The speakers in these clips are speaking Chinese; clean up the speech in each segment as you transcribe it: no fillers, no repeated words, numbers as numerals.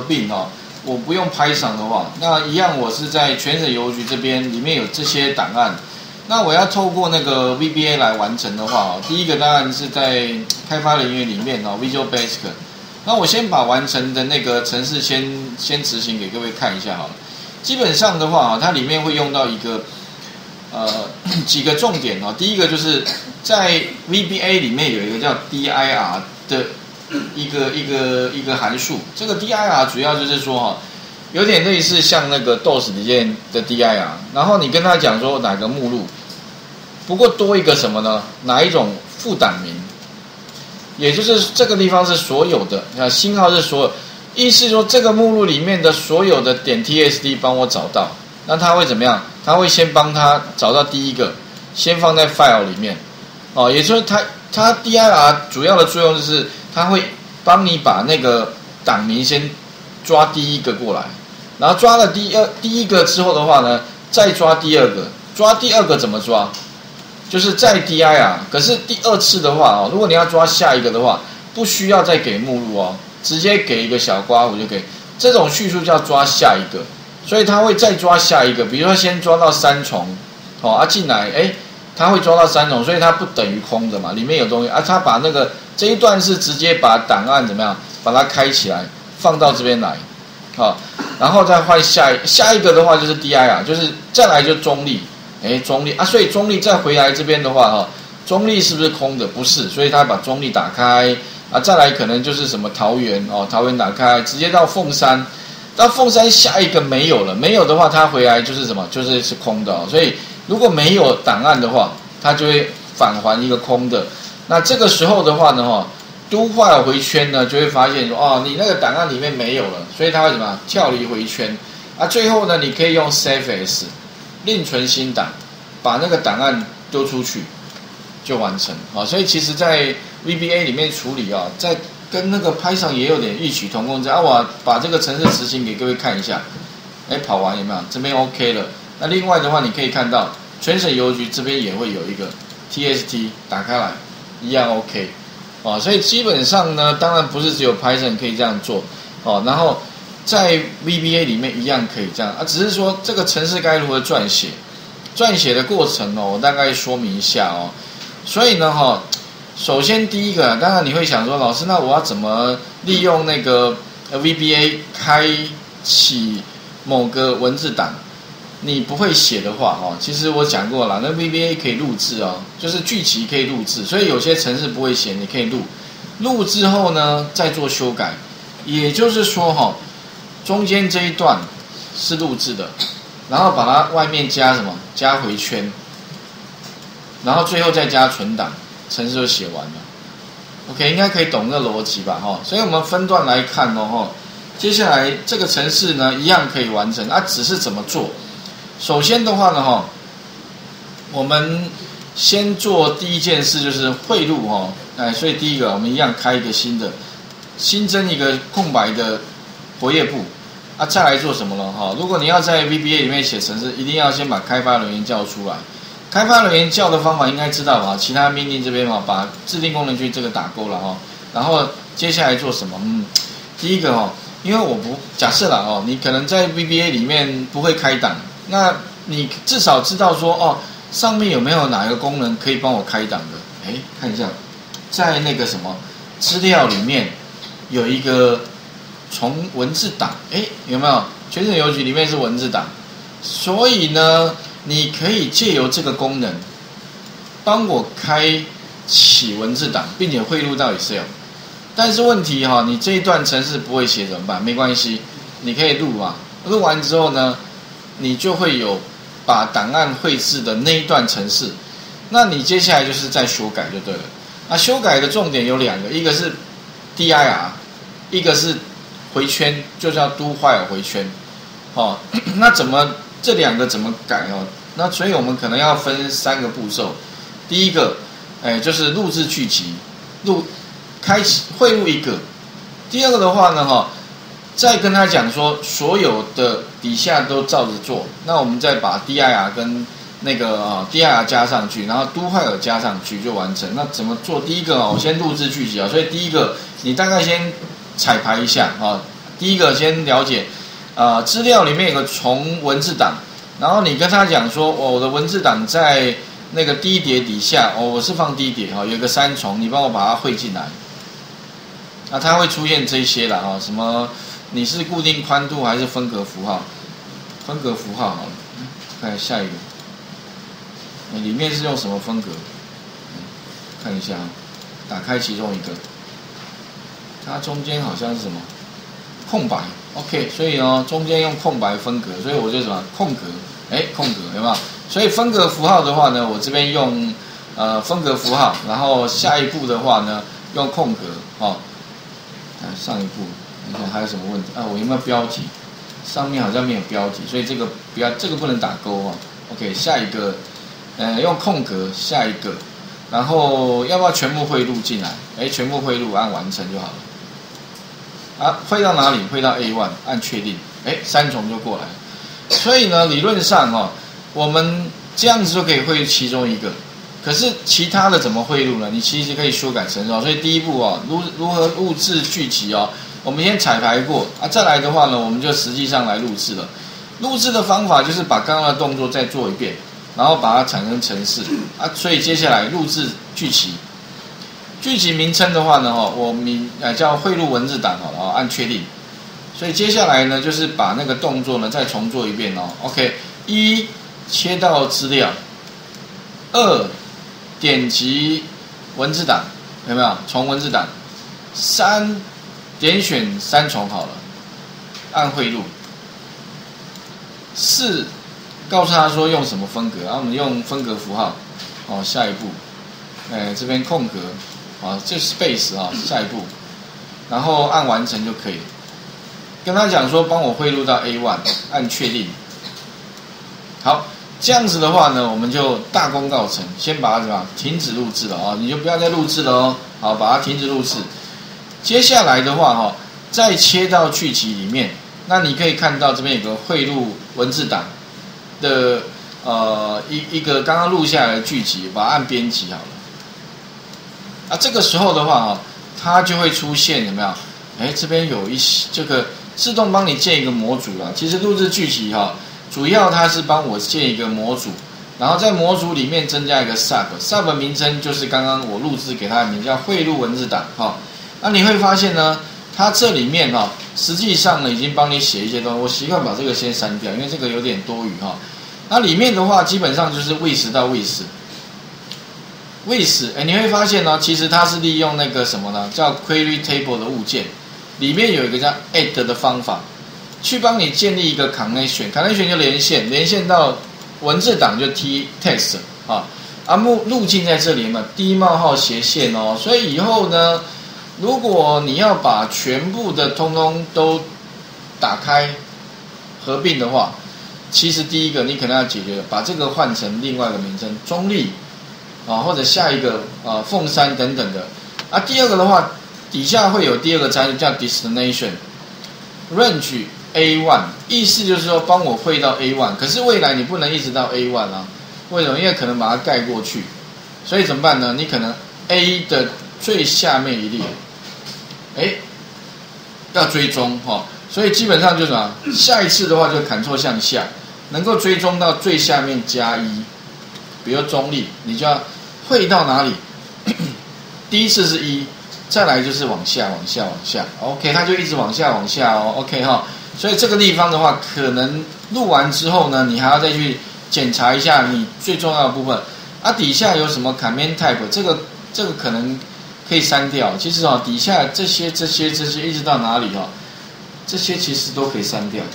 并哦，我不用Python的话，那一样我是在全省邮局这边里面有这些档案。那我要透过那个 VBA 来完成的话，第一个当然是在开发人员里面Visual Basic。那我先把完成的那个程式先执行给各位看一下好了。基本上的话它里面会用到一个几个重点哦。第一个就是在 VBA 里面有一个叫 dir 的一个函数。这个 dir 主要就是说有点类似像那个 DOS 里面的 dir， 然后你跟他讲说哪个目录，不过多一个什么呢？哪一种副档名，也就是这个地方是所有的，星号是所有，意思说这个目录里面的所有的点 .tsd 帮我找到，那他会怎么样？他会先帮他找到第一个，先放在 file 里面，也就是它 dir 主要的作用就是它会帮你把那个档名先抓第一个过来。然后抓了第一个之后的话呢，再抓第二个。抓第二个怎么抓？就是在 dir， 可是第二次的话如果你要抓下一个的话，不需要再给目录直接给一个小括弧就可以。这种叙述叫抓下一个，所以它会再抓下一个。比如说先抓到三重，进来，它会抓到三重，所以它不等于空的嘛，里面有东西它把那个这一段是直接把档案怎么样，把它开起来，放到这边来。然后再换下一个的话就是 dir， 就是再来就中立，中立所以中立再回来这边的话中立是不是空的？不是，所以他把中立打开再来可能就是什么桃园桃园打开，直接到凤山，到凤山下一个没有了，没有的话它回来就是什么？就是空的所以如果没有档案的话，它就会返还一个空的。那这个时候的话呢do while 回圈呢，就会发现说你那个档案里面没有了，所以它会怎么跳离回圈最后呢，你可以用 save as 另存新档，把那个档案丢出去就完成所以其实在 VBA 里面处理在跟那个 Python 也有点异曲同工之妙我把这个程式执行给各位看一下，跑完有没有？这边 OK 了。那另外的话，你可以看到全省邮局这边也会有一个 TST 打开来，一样 OK。所以基本上呢，当然不是只有 Python 可以这样做然后在 VBA 里面一样可以这样只是说这个程式该如何撰写，撰写的过程我大概说明一下所以呢首先第一个，当然你会想说，老师，那我要怎么利用那个 VBA 开启某个文字档？你不会写的话其实我讲过了，那 VBA 可以录制就是剧集可以录制，所以有些程式不会写，你可以录之后呢再做修改。也就是说中间这一段是录制的，然后把它外面加什么？加回圈，然后最后再加存档，程式就写完了。OK， 应该可以懂这个逻辑吧所以我们分段来看接下来这个程式呢一样可以完成只是怎么做？首先的话呢我们先做第一件事就是汇入所以第一个我们一样开一个新的，新增一个空白的活页簿再来做什么了如果你要在 VBA 里面写程式，一定要先把开发人员叫出来。开发人员叫的方法应该知道吧？其他命令这边把制定功能区这个打勾了然后接下来做什么？第一个因为我不假设了你可能在 VBA 里面不会开档，那你至少知道说上面有没有哪一个功能可以帮我开档的？看一下，在那个什么资料里面有一个从文字档，有没有？全省邮局里面是文字档，所以呢，你可以借由这个功能帮我开启文字档，并且汇入到 Excel。但是问题你这一段程式不会写怎么办？没关系，你可以录嘛。录完之后呢，你就会有把档案绘制的那一段程式。那你接下来就是再修改就对了。那修改的重点有两个，一个是 dir， 一个是回圈，就叫 do while 回圈。那这两个怎么改那所以我们可能要分三个步骤。第一个，就是录制剧集，开启汇入一个。第二个的话呢，再跟他讲说所有的底下都照着做。那我们再把 dir 跟那个dir 加上去，然后 do while 加上去就完成。那怎么做？第一个我先录制剧集所以第一个你大概先彩排一下第一个先了解，资料里面有个从文字档，然后你跟他讲说，我的文字档在那个第一叠底下，我是放第一叠有个3重，你帮我把它汇进来。那它会出现这些啦什么你是固定宽度还是分隔符号？分隔符号好了，看下一个，里面是用什么分隔？看一下打开其中一个，它中间好像是什么空白 ，OK， 所以中间用空白分隔，所以我就什么空格，空格有没有？所以分隔符号的话呢，我这边用分隔符号，然后下一步的话呢用空格上一步你看还有什么问题我有没有标题？上面好像没有标题，所以这个不能打勾OK， 下一个用空格下一个，然后要不要全部汇入进来？全部汇入按完成就好了。汇到哪里？汇到 A1， 按确定，3重就过来了。所以呢，理论上我们这样子就可以汇入其中一个。可是其他的怎么汇入呢？你其实可以修改成所以第一步如何录制剧集我们先彩排过再来的话呢，我们就实际上来录制了。录制的方法就是把刚刚的动作再做一遍，然后把它产生程式所以接下来录制剧集。剧集名称的话呢我叫汇入文字档按确定。所以接下来呢就是把那个动作呢再重做一遍OK， 1切到资料，2点击文字档，有没有？从文字档，3点选3重好了，按汇入。4告诉他说用什么分隔，我们用分隔符号下一步，这边空格这 space 下一步，然后按完成就可以了。跟他讲说帮我汇入到 A1， 按确定。好。这样子的话呢，我们就大功告成，先把它怎么样停止录制了你就不要再录制了好，把它停止录制。接下来的话再切到剧集里面，那你可以看到这边有个汇入文字档的一个刚刚录下来的剧集，把它按编辑好了。这个时候的话它就会出现有没有？这边有一些这个自动帮你建一个模组了。其实录制剧集主要它是帮我建一个模组，然后在模组里面增加一个 sub 名称就是刚刚我录制给它的名叫汇入文字档那你会发现呢，它这里面实际上呢已经帮你写一些东西，我习惯把这个先删掉，因为这个有点多余那里面的话基本上就是 with 到 with， 你会发现其实它是利用那个什么呢？叫 query table 的物件，里面有一个叫 add 的方法。去帮你建立一个 connection 就连线到文字档就 text 路径在这里嘛，D 冒号斜线所以以后呢，如果你要把全部的通通都打开合并的话，其实第一个你可能要解决把这个换成另外一个名称中立或者下一个凤山等等的第二个的话，底下会有第二个参数叫 destination range A1， 意思就是说帮我汇到 A1， 可是未来你不能一直到 A1 为什么？因为可能把它盖过去，所以怎么办呢？你可能 A 的最下面一列，要追踪所以基本上就是什么？下一次的话就Ctrl向下，能够追踪到最下面加1，比如中立，你就要汇到哪里？第一次是1，再来就是往下 ，OK， 它就一直往下OK 所以这个地方的话，可能录完之后呢，你还要再去检查一下你最重要的部分。底下有什么 command type， 这个可能可以删掉。其实底下这些一直到哪里这些其实都可以删掉。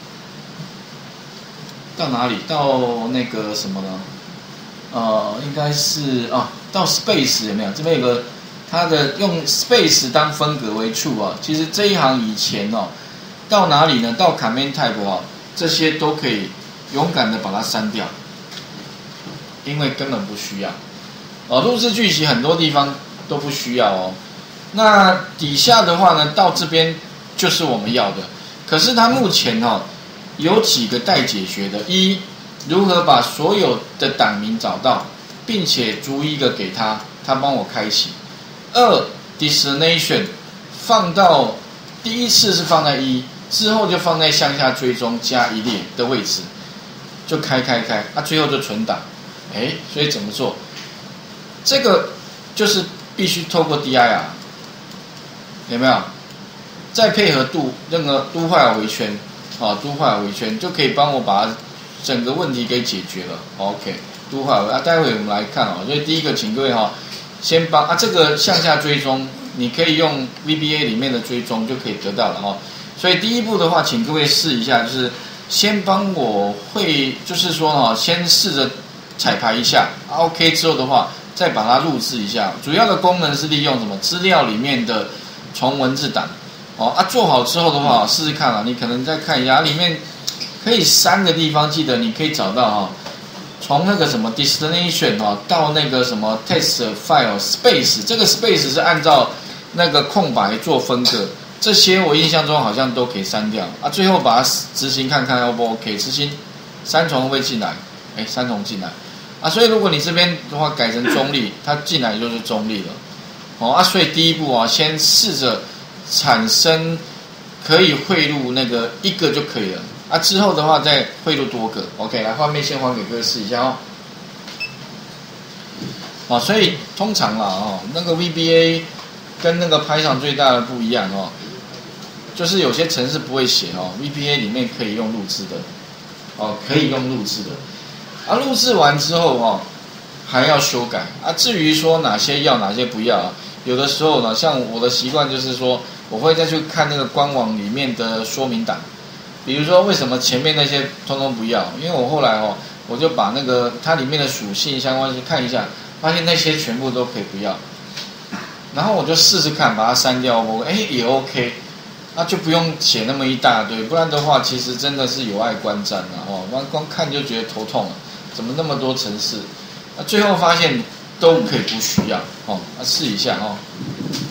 到哪里？到那个什么呢？应该是到 space 有没有？这边有个它的用 space 当分隔为 true其实这一行以前到哪里呢？到 command type 这些都可以勇敢的把它删掉，因为根本不需要。录制剧集很多地方都不需要那底下的话呢，到这边就是我们要的。可是它目前有几个待解决的：一，如何把所有的档名找到，并且逐一个给他帮我开启；2，destination 放到第一次是放在1，之后就放在向下追踪加1列的位置，就开，最后就存档。所以怎么做？这个就是必须透过 DIR， 有没有？再配合那个do while回圈，do while回圈就可以帮我把整个问题给解决了。OK，do while待会我们来看所以第一个，请各位先帮这个向下追踪，你可以用 VBA 里面的追踪就可以得到了所以第一步的话，请各位试一下，就是先帮我就是说先试着彩排一下 ，OK 之后的话，再把它录制一下。主要的功能是利用什么？资料里面的从文字档。做好之后的话，试试看你可能再看一下，里面可以删的地方，记得你可以找到从那个什么 destination 到那个什么 test file space， 这个 space 是按照那个空白做分割，这些我印象中好像都可以删掉最后把它执行看看 O 不 OK， 执行3重会不会进来？3重进来所以如果你这边的话改成中立，它进来就是中立了所以第一步先试着产生可以汇入那个1个就可以了之后的话再汇入多个。OK， 来画面先还给各位试一下所以通常那个 VBA 跟那个 Python 最大的不一样就是有些程式不会写VBA 里面可以用录制的可以用录制的录制完之后还要修改至于说哪些要哪些不要有的时候呢，像我的习惯就是说，我会再去看那个官网里面的说明档，比如说为什么前面那些通通不要，因为我后来我就把那个它里面的属性相关去看一下，发现那些全部都可以不要，然后我就试试看把它删掉也 OK， 就不用写那么一大堆，不然的话其实真的是有碍观瞻光看就觉得头痛了，怎么那么多程式，最后发现都可以不需要试一下